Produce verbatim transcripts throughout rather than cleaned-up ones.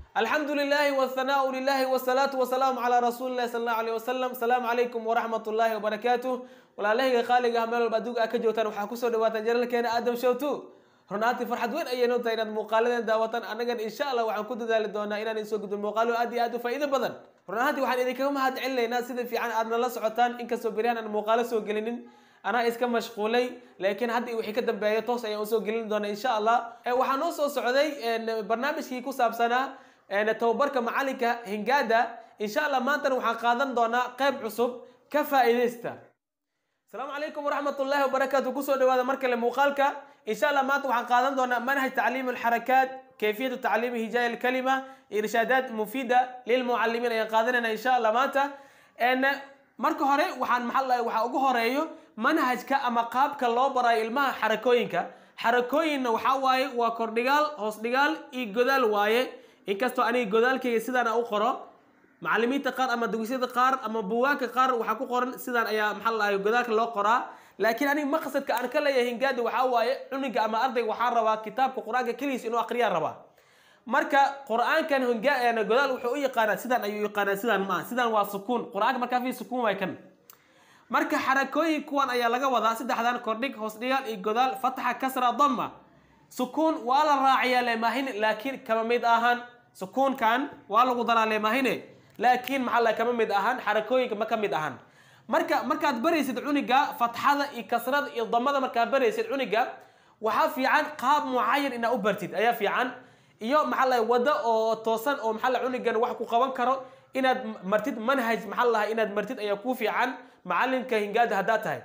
الحمد لله والثناء لله والصلاة والسلام على رسول الله صلى الله عليه وسلم. السلام عليكم ورحمة الله وبركاته. ولا له خالق أعمال البدوق أكجوتان وحكوسو دواتان جرل كان آدم شوتو رناتي فرحت وين أي نوتة إن المقالة دواتان أنا قد إن شاء الله وحنكون ذلك دونا إن نسوق المقالة أدي أدو فإذا بدن رناتي وحن إذا كم هاد علة ناس إذا في عن أدنى الله سعتان إنك سوبريان المقالة سوق جلين أنا إسكا مشغولي لكن هاد وحكي كده بيتوس أي أسوق جلين دونا إن شاء الله وحنوصل سعودي إن برنامج كيكو سابسنا أنا توبرك معلك هنجادة إن شاء الله ما أنت وحقادن دونا قيب عصب كفائدستا. السلام عليكم ورحمة الله وبركاته. كسر دوّا مركل مقالك إن شاء الله ما أنت وحقادن دونا منهج تعليم الحركات كيفية تعليم هجاء الكلمة إرشادات مفيدة للمعلمين يقادننا إن شاء الله ما أنت أن مركو هري وحن محل وحأجو هريو منهج كأما قاب كالله براي الماء حركوينك حركوين وحواي وكورديال هوسديال إيجودال واي inkastoo aniga godaalkayga sidaan u qoro macallimiinta qaar ama dugsiyada qaar ama buugaagta qaar waxa ku qoran sidaan ayaa maxal lahayo godaalka loo qoraa laakiin aniga maqsadka aan ka leeyahay hingaadi waxa waaye cuniga ama ardayga waxa rabaa kitaabka quraanka kaliis inuu aqriyo rabaa marka quraankan hingaana godaal wuxuu u yaqaan sidaan ayuu yaqaan sidaan ma sidaan waa sukuun quraanka marka fi sukuun way kan marka xarakooyin kuwan ayaa laga wadaa saddexdan kordhig hoos dhigal iyo godaal fatxa kasra dhamma سكون ولا راعي لماهن لكن كما ميد أهان سكون كان ولا قدر لماهن لكن محل كما ميد أهان حركوي كما كم ميد أهان مركا مركا بريس يدعونيجا فتح هذا يكسر يضم هذا مركا بريس يدعونيجا وحافي عن قاب معين إنه أبرتد أيا في عن يوم محل ودا أو توصل أو محل عونيجا وحكو قوان كرو إن مرتد منهج محلها إن مرتد أيا كوفي عن معلم كهنجاد هداتها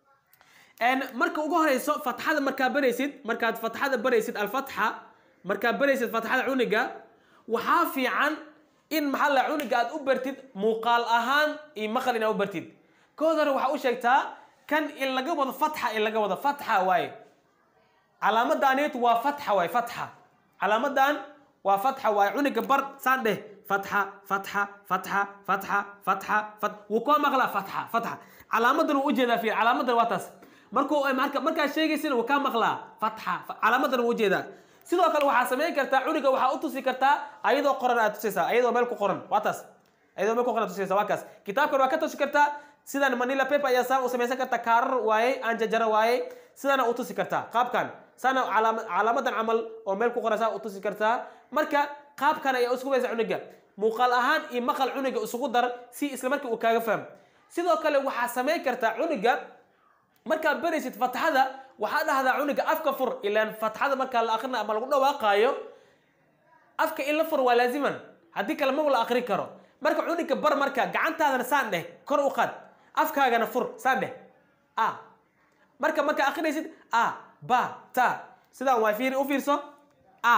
أن مركا ugu horeyso fatxada marka baraysid marka fatxada baraysid alfatxa marka baraysid fatxada cuniga waxa fiican in maxal cuniga aad u bartid muuqaal ahaan iyo maqal in aad u bartid koodar waxa uu sheegtaa kan in laga wado fatxa in laga wado fatxa way calaamadaniyad waa fatxa way fatxa calaamadan waa fatxa way cuniga bar saande fatxa fatxa fatxa fatxa fatxa fat wuxuu maqla fatxa fatxa calaamadan uu jeedaa fi calaamadan waa taas markuu marka marka sheegaysin uu ka maqlaa fatxa calaamadan uu jeedaa sidoo kale waxa sameyn kartaa cuniga waxa u tusi kartaa ayadoo qoran aad tusaysaa ayadoo meel ku qoran waa taas ayadoo meel ku qoran tusaysaa waa kaas kitaabkan waa ka tusi kartaa sidaan manila paper ayaa saa u sameeysan kartaa kaarar waaye aan jajara waaye sidaan u tusi kartaa qaabkan sana calaamadan amal oo meel ku qoran saa u tusi kartaa marka qaabkan ayaa isku weeysa cuniga muuqaal ahaan iyo maqal cuniga isugu dar si isla markii uu kaaga fahmo sidoo kale waxa sameyn kartaa cuniga marka baraysid fatxada waxa dhahdaa cuniga afka fur ilaan fatxada marka la aqrina ama lagu dhawaaqayo afka in la fur waa laaziman hadii kale ma la aqri karo marka cuniga bar marka gacantaadana saan dheh kor u qaad afkaagana fur saan dheh a marka marka aqrinaysid a ba ta sidaan waa fiiri u fiirso a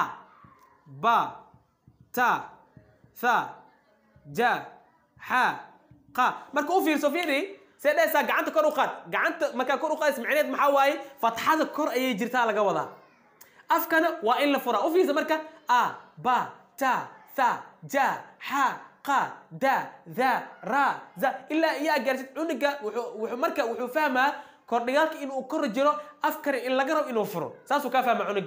ba ta tha ja ha qa marka u fiirso fiiri سيدنا قعنت كور وقاد قعنت مكان كور وقاد سمعينات محاواي فتحة كور أي جرتها لقى وضع أفكنا وإلا فرا وفي زمركا أ با تا ثا جا ح قا دا ذا را ذا إلا يا جرت عنك وحمركا وحفهمها كورنيالك إنه كور جرو أفكر إلا جرو إنه فرو ساسو كافهم عنك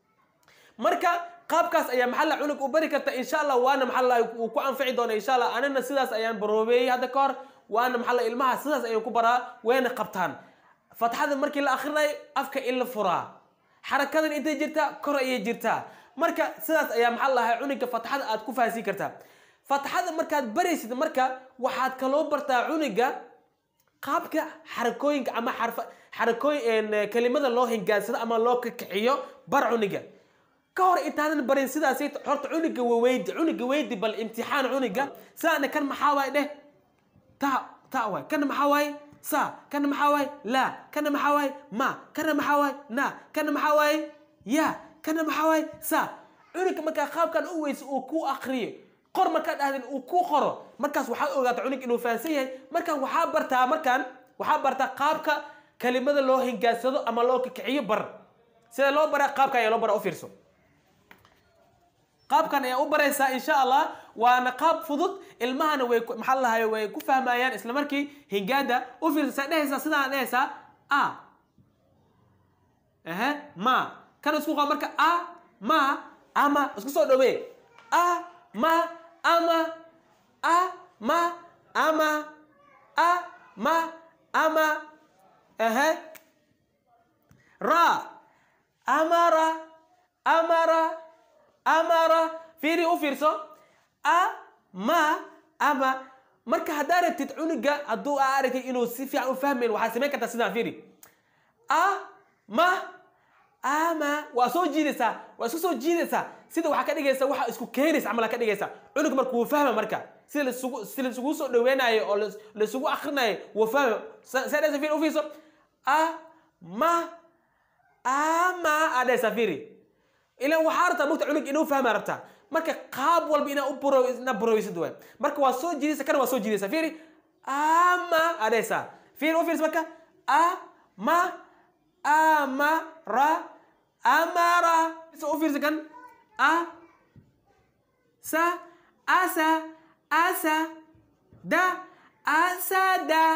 مركا قابكاس أيام محل عنك وبركة إن شاء الله وأنا محل وكون في عدونا إن شاء الله أنا نسيداس أيام بروبي هذا كور وأنا محل إلمها سداس أيام كبرى وين قبطان فتحة المركي الأخيرة أفكا إلا فرا حركات أنت جرتها كرة إيه جرتها مركا سداس أيام محلها عنك فتحة أتكوفها سيكرتها فتحة المركا بريسيد مركا واحد كالوبرتا عنك قابك حركوين أما حرف حركوين كلمة الله إنجاز أما الله كعيو بر عنك كور إنتان برين سداس حرت عنك وويد عنك ويد بالامتحان عنك سأنا كان محاوي ده تا تاوي كان محاوي سا كان محاوي لا كان محاوي ما كان محاوي نا كان محاوي يا كان محاوي سا عنك مكا خاب كان اويس او كو اخري قر مكان هذا او كو قرو مركز waxaa ogaad عنك inuu faansan yahay markan waxa bartaa markan waxa bartaa qaabka kalimada loo hingaasado ama loo kiciyo bar sida loo bara qaabka ayaa loo bara u fiirso qaabkan ayaa u baraysaa insha Allah waana qaab fudud ilmahana way maxal lahayo way ku fahmayaan isla markii hingaada u fiirsa dhehaysa sidaan dhehaysa a eh ma kan isku qaa marka a ma ama isku soo dhaweey a ما أما أ ما أما أ ما أما أها را أمر أمر أمر فيري أوفيرسو أ ما أما marka hadaa rabtid cunuga haduu aragay inuu si fiican u fahmeen waxa sameyn kartaa sidaan fiiri a ma ama waa soo jiidaysa waa isku soo jiidaysa sida waxa ka dhigaysa waxa isku keenaysa amal ka dhigaysa cunuga markuu uu fahmo marka sida la isugu sida la isugu soo dhaweenayo oo la isugu akhrinayo uu fahmo saadaysa fiiri u fiirso a ma ama ada safiri ila waxa arta mugta cunug inuu fahmo rabta marka qaab walba ina u buro ina burowsid way marka waa soo jiidaysa kana waa soo jiidaysa fiiri ama adaysa fiiri u fiirso marka a ma amara amara so u fiirso kan a sa asa asa da asada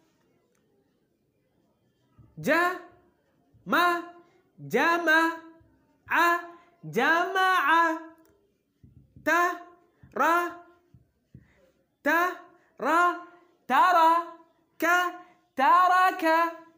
ja ma jama a jama'a ta ra ta ra tara ka taraka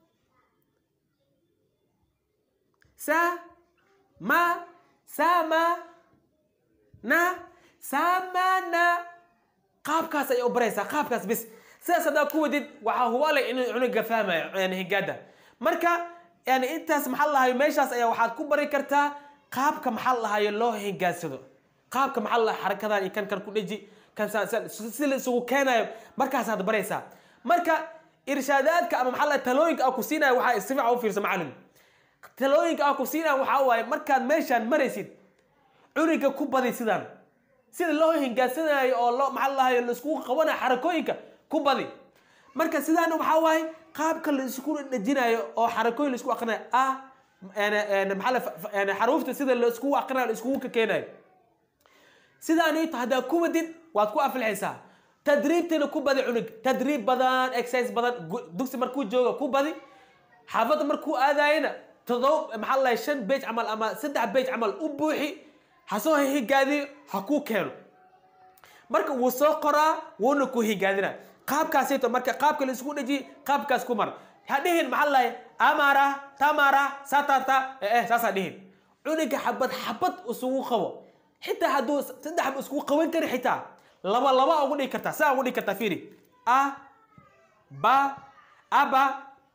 sa ma sama na samana qaabkaas ay u baraysaa qaabkaas bis sidaas hadaa ku wadid waxa huwa leh inuu cunuga fahmayo yani higada marka yani intaas maxal lahayo meeshaas ayaa waxaad ku bari kartaa qaabka maxal lahayo loo higaadsado qaabka maxal la xarakadan kan kan ku dhaji kan si la isugu keenayo markaas aad baraysaa marka irshaadaadka ama maxal la talooyinka ku siinayo waxa isfiican u fiirso macallin talooyinka ku siinayo waxa waaye markaad meeshan maraysid cunuga ku badi sidaan sida loo hingaadsanayo oo loo maxal lahayo la isku qabanayo xarakooyinka ku badi marka sidaan waxa waaye qaabka la isku dhajinayo oo xarakooyin la isku aqrinayo ah ana maxal ana xarufta sida la isku aqrinayo la isku ka keenayo sidaan ay tahay ku wadid waad ku afilxaysaa tadriibteena ku badi cunug tadriib badan exercise badan dugsi markuu joogo ku badi xaafada markuu aadayna todob maxal la shan page amal ama saddex page amal u buuxi hasoo higaadi ha ku keeno marka uu soo qoraa wuuna ku higaadina qaabkaasito marka qaabka la isku dhaji qaabkaas ku mar hadhihin maxal la amara tamara satata eh saasa dhihin cunuga xabad xabad isugu qabo حتى هادو صدح اسكو قوين كري حتى لبا لبا ugu dhigi kartaa saa ugu dhigi kartaa fiiri a ba aba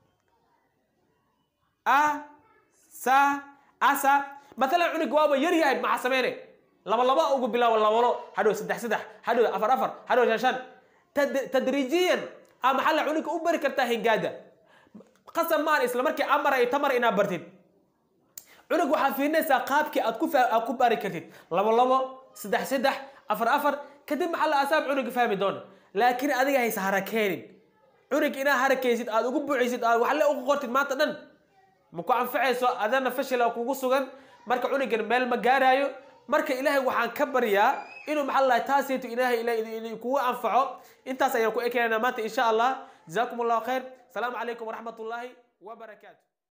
a sa asa مثلا cunug waaba yar yahay ma sameeyay laba laba ugu bilaaw laba hado saddex saddex hado afar afar hado shan tadriijiyan ama xal cunug u bari kartaa hingaada qasam maar isla markii amar ay tamar ina bartid cunug waxa fiinaysaa qaabkii aad ku aad ku bari kartid laba laba saddex saddex afar afar kadib maxal asaab cunug fahmi doon laakiin adiga haysa harakeenin cunug ina harakeysid aad ugu buuxisid aad wax la ugu qortid maanta dhan ma ku anfacayso adana fashil kugu sugan marka cunugan meel ma gaarayo marka ilaahay waxaan ka bariyaa inuu maxal la taasiyto ilaahay ilaahay kugu anfaco intaas ayaan ku ekeynaa maanta insha Allah jazakumullahu khair salaamu alaykum wa rahmatullahi wa barakatuh